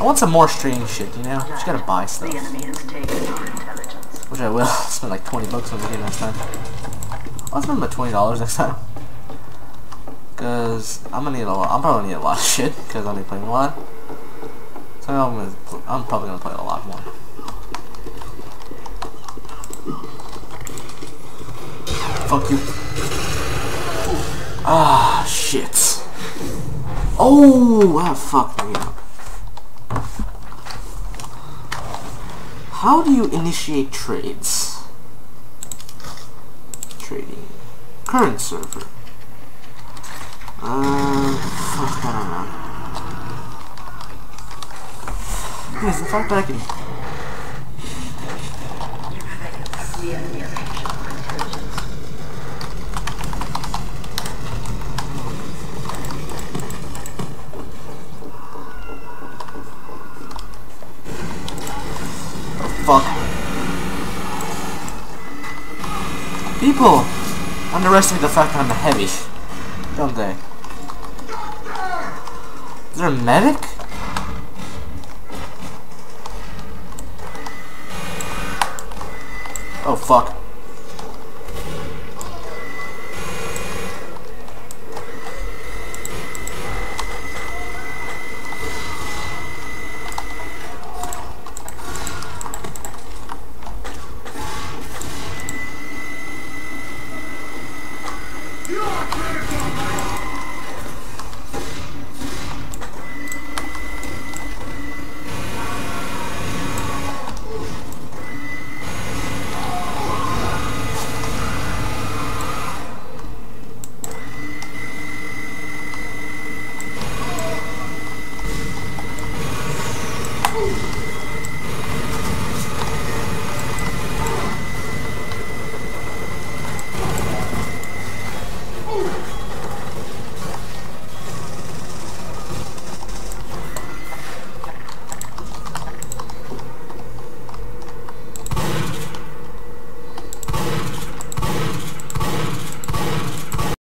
I want some more strange shit, you know? Just gotta buy stuff. The enemy has taken our intelligence. Which I will. Spend like 20 bucks on the game next time. I'll spend about $20 next time. Cause I'm gonna need a lot. I'm probably gonna need a lot of shit because I'll be playing a lot. So I'm probably gonna play a lot more. Fuck you. Ah, shit. Oh, that fucked me up. How do you initiate trades? Trading. Current server. Fuck, I don't know. Yes, the fact that I can... The enemy has captured our intelligence. Fuck. People underestimate the fact that I'm heavy, don't they? Is there a medic? Oh fuck.